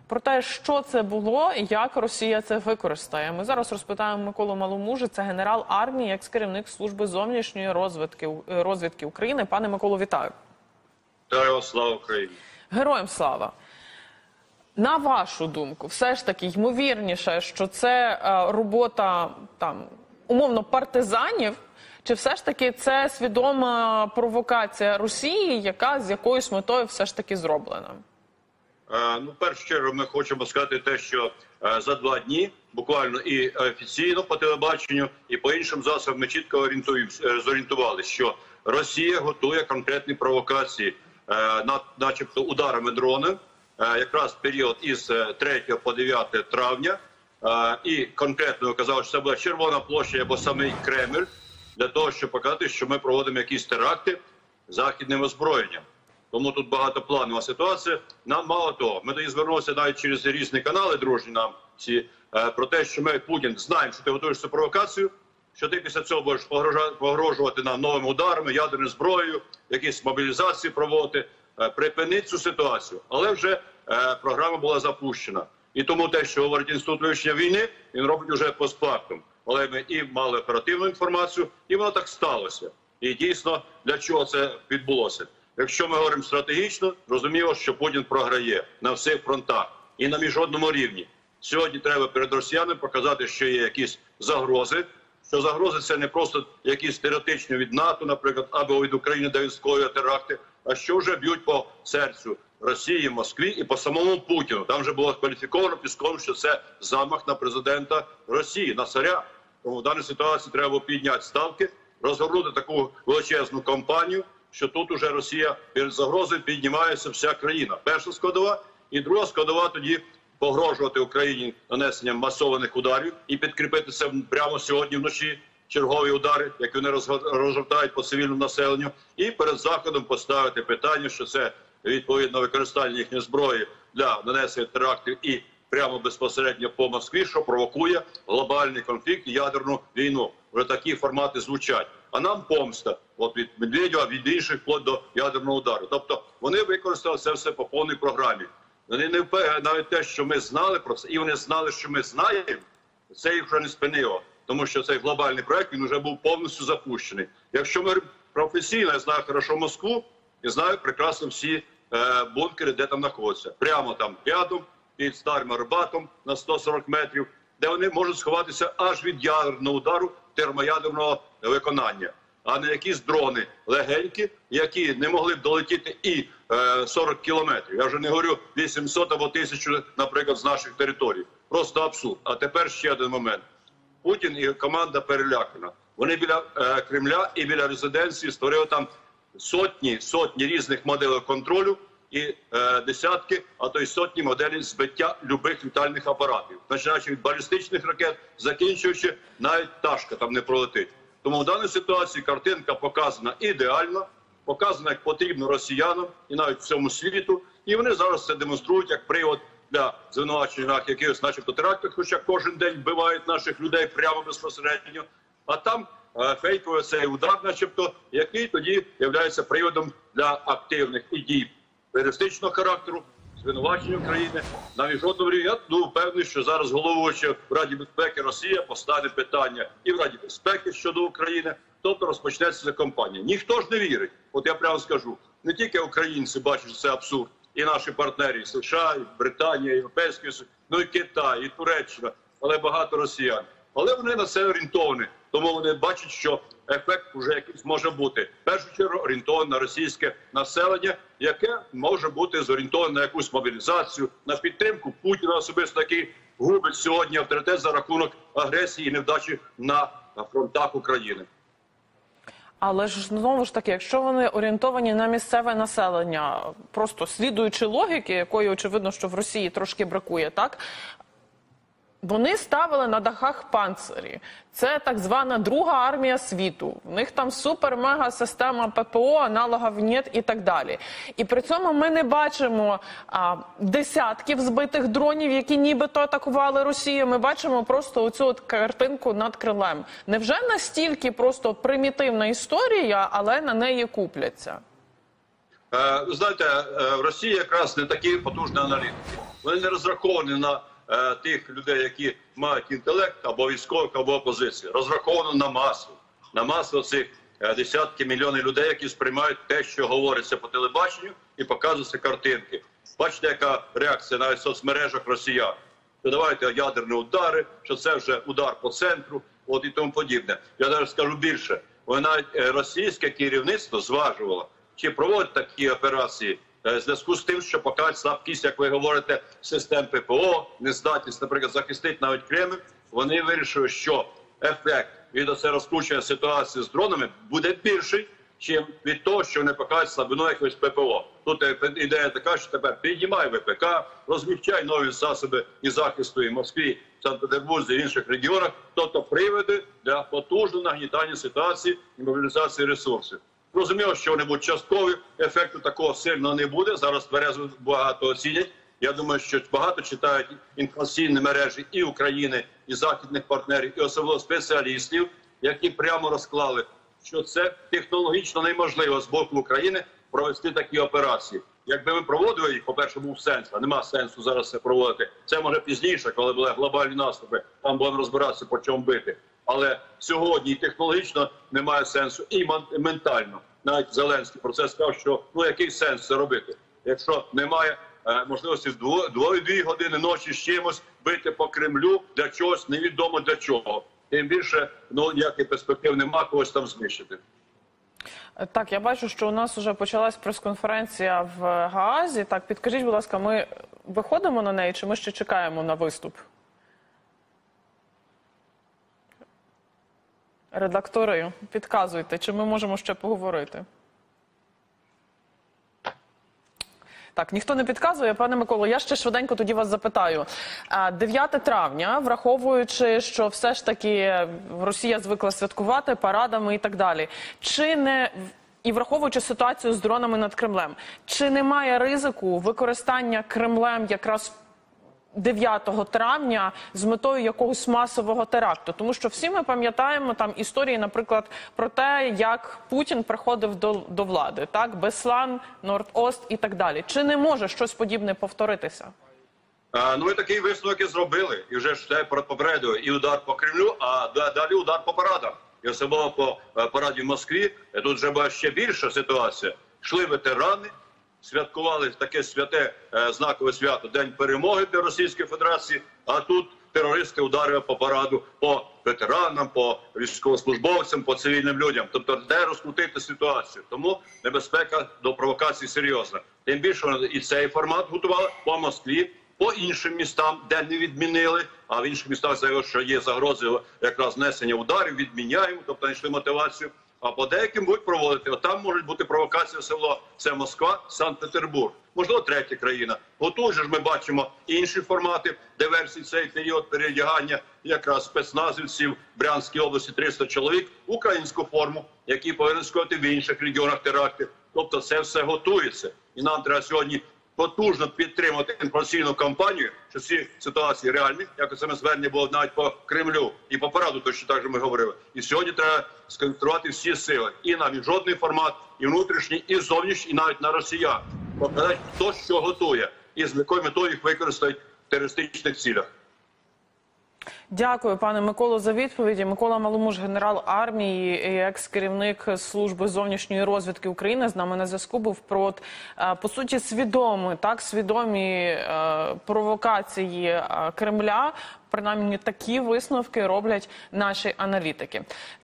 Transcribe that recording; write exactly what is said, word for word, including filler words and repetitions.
Про те, що це було і як Росія це використає. Ми зараз розпитаємо Миколу Маломужу, це генерал армії, екс-керівник служби зовнішньої розвідки, розвідки України. Пане Миколо, вітаю. Вітаю, слава Україні. Героям слава. На вашу думку, все ж таки ймовірніше, що це робота, там, умовно, партизанів, чи все ж таки це свідома провокація Росії, яка з якоюсь метою все ж таки зроблена? Е, ну, в першу чергу ми хочемо сказати те, що е, за два дні, буквально і офіційно по телебаченню, і по іншим засобам ми чітко зорієнтувалися, що Росія готує конкретні провокації, е, на, начебто ударами дронів, е, якраз період із третього по дев'яте травня, е, і конкретно казав, що це була Червона площа або самий Кремль, для того, щоб показати, що ми проводимо якісь теракти західним озброєнням. Тому тут багатопланова ситуація. Нам мало того, ми тоді звернулися навіть через різні канали дружні нам всі, е, про те, що ми, Путін, знаємо, що ти готуєш цю провокацію, що ти після цього будеш погрожувати нам новими ударами, ядерною зброєю, якісь мобілізації проводити. Е, припини цю ситуацію. Але вже е, програма була запущена. І тому те, що говорить Інститут вивчення війни, він робить вже постфактум. Але ми і мали оперативну інформацію, і воно так сталося. І дійсно, для чого це відбулося? Якщо ми говоримо стратегічно, розуміло, що Путін програє на всіх фронтах і на міжнародному рівні. Сьогодні треба перед росіянами показати, що є якісь загрози, що загрози це не просто якісь теоретичні від НАТО, наприклад, або від України, де військові теракти, а що вже б'ють по серцю Росії, Москві і по самому Путіну. Там вже було кваліфіковано Піском, що це замах на президента Росії, на царя. Тому в даній ситуації треба підняти ставки, розгорнути таку величезну кампанію, що тут уже Росія перед загрозою піднімається вся країна. Перша складова. І друга складова тоді погрожувати Україні нанесенням масованих ударів і підкріпити це прямо сьогодні вночі чергові удари, які вони розгортають по цивільному населенню. І перед Заходом поставити питання, що це відповідно використання їхньої зброї для нанесення терактів і прямо безпосередньо по Москві, що провокує глобальний конфлікт і ядерну війну. Вже такі формати звучать. А нам помста, от від Медведєва, від інших, вплоть до ядерного удару. Тобто вони використали це все по повній програмі. Вони не впевнені навіть те, що ми знали про це, і вони знали, що ми знаємо, це їх вже не спинило. Тому що цей глобальний проект, він вже був повністю запущений. Якщо ми професійно, я знаю хорошо Москву, і знаю прекрасно всі е, бункери, де там знаходяться. Прямо там рядом, під Старим Арбатом на сто сорок метрів, де вони можуть сховатися аж від ядерного удару, термоядерного виконання. А не якісь дрони легенькі, які не могли б долетіти і е, сорок кілометрів. Я вже не говорю вісімсот або тисячу, наприклад, з наших територій. Просто абсурд. А тепер ще один момент. Путін і команда перелякана. Вони біля е, Кремля і біля резиденції створили там сотні, сотні різних моделей контролю і е, десятки, а то й сотні моделей збиття любих літальних апаратів. Починаючи від балістичних ракет, закінчуючи, навіть пташка там не пролетить. Тому в даній ситуації картинка показана ідеально, показана як потрібно росіянам і навіть всьому світу. І вони зараз це демонструють як привод для звинувачення якихось начебто терактів, хоча кожен день вбивають наших людей прямо безпосередньо. А там е, фейковий цей удар, начебто, який тоді є приводом для активних і дій терористичного характеру, звинувачення України на міжнародному рівні. Я ну, впевнений, що зараз головуюча в Раді безпеки Росія постане питання і в Раді безпеки щодо України, тобто розпочнеться ця кампанія. Ніхто ж не вірить. От я прямо скажу, не тільки українці бачать, що це абсурд, і наші партнери, і США, і Британія, і Європейський Союз, ну і Китай, і Туреччина, але багато росіян. Але вони на це орієнтовані, тому вони бачать, що ефект вже якийсь може бути. В першу чергу орієнтований на російське населення, яке може бути зорієнтоване на якусь мобілізацію, на підтримку Путіна особисто, який губить сьогодні авторитет за рахунок агресії і невдачі на фронтах України. Але ж знову ж таки, якщо вони орієнтовані на місцеве населення, просто слідуючи логіки, якої очевидно, що в Росії трошки бракує, так? Вони ставили на дахах панцирі. Це так звана друга армія світу. В них там супер-мега-система ППО, аналогів нет і так далі. І при цьому ми не бачимо а, десятків збитих дронів, які нібито атакували Росію. Ми бачимо просто оцю от картинку над крилем. Невже настільки просто примітивна історія, але на неї купляться? Ви знаєте, в Росії якраз не такі потужні аналітики. Вони не розраховані на е, тих людей, які мають інтелект або військових, або опозицію. Розраховано на масу. На масу цих е, десятки мільйонів людей, які сприймають те, що говориться по телебаченню і показуються картинки. Бачите, яка реакція навіть в соцмережах росіян. Що давайте ядерні удари, що це вже удар по центру, от і тому подібне. Я навіть скажу більше. Навіть російське керівництво зважувало, чи проводить такі операції в зв'язку з тим, що покажуть слабкість, як ви говорите, систем ППО, нездатність, наприклад, захистити навіть Кремль. Вони вирішили, що ефект від оце розкручення ситуації з дронами буде більший, чим від того, що вони покажуть слабину якогось ППО. Тут ідея така, що тепер піднімай ВПК, розміщай нові засоби і захисту і в Москві, в Санкт-Петербурзі, і інших регіонах, тобто приводи для потужного нагнітання ситуації і мобілізації ресурсів. Розуміло, що вони будуть часткові, ефекту такого сильно не буде. Зараз тверезо багато оцінять. Я думаю, що багато читають інформаційні мережі і України, і західних партнерів, і особливо спеціалістів, які прямо розклали, що це технологічно неможливо з боку України провести такі операції. Якби ми проводили їх, по-перше, був сенс, а нема сенсу зараз це проводити. Це може пізніше, коли були глобальні наступи, там будемо розбиратися, по чому бити. Але сьогодні і технологічно немає сенсу, і ментально. Навіть Зеленський про це сказав, що ну який сенс це робити, якщо немає е, можливості в дві години ночі з чимось бити по Кремлю для чогось, невідомо для чого. Тим більше, ну, ніяких перспектив нема когось там знищити. Так, я бачу, що у нас вже почалась прес-конференція в Гаазі. Так, підкажіть, будь ласка, ми виходимо на неї, чи ми ще чекаємо на виступ? Редактори, підказуйте, чи ми можемо ще поговорити? Так, ніхто не підказує. Пане Миколо, я ще швиденько тоді вас запитаю. дев'яте травня, враховуючи, що все ж таки Росія звикла святкувати парадами і так далі, чи не, і враховуючи ситуацію з дронами над Кремлем, чи немає ризику використання Кремлем якраз дев'ятого травня з метою якогось масового теракту? Тому що всі ми пам'ятаємо там історії, наприклад, про те, як Путін приходив до, до влади, так, Беслан, Норд-Ост і так далі. Чи не може щось подібне повторитися? А, ну і такий висновок і зробили. І вже ж це попередили і удар по Кремлю, а далі удар по парадам. І особливо по параді в Москві. Тут вже була ще більша ситуація. Йшли ветерани, святкували таке святе е, знакове свято День перемоги для Російської Федерації, а тут терористи ударили по параду по ветеранам, по військовослужбовцям, по цивільним людям. Тобто де розкрутити ситуацію. Тому небезпека до провокацій серйозна. Тим більше і цей формат готували по Москві, по іншим містам, де не відмінили, а в інших містах заявили, що є загрози якраз несення ударів, відміняємо, тобто знайшли мотивацію. А по деяким будуть проводити. От там можуть бути провокації село. Це Москва, Санкт-Петербург. Можливо, третя країна. Готують ж ми бачимо інші формати диверсій. Цей період переодягання якраз спецназівців в Брянській області триста чоловік, українську форму, які повинні скоїти в інших регіонах теракти. Тобто це все готується. І нам треба сьогодні потужно підтримати інформаційну кампанію, що ці ситуації реальні, як це звернення було навіть по Кремлю і по параду, то що так же ми говорили. І сьогодні треба сконцентрувати всі сили і на міжнародний формат, і внутрішній, і зовнішній, і навіть на росіян. Показати, хто що готує і з якою метою їх використають в терористичних цілях. Дякую, пане Миколо, за відповіді. Микола Маломуж, генерал армії і екс-керівник Служби зовнішньої розвідки України, з нами на зв'язку був про, по суті, свідомі, так, свідомі е, провокації е, Кремля. Принаймні такі висновки роблять наші аналітики.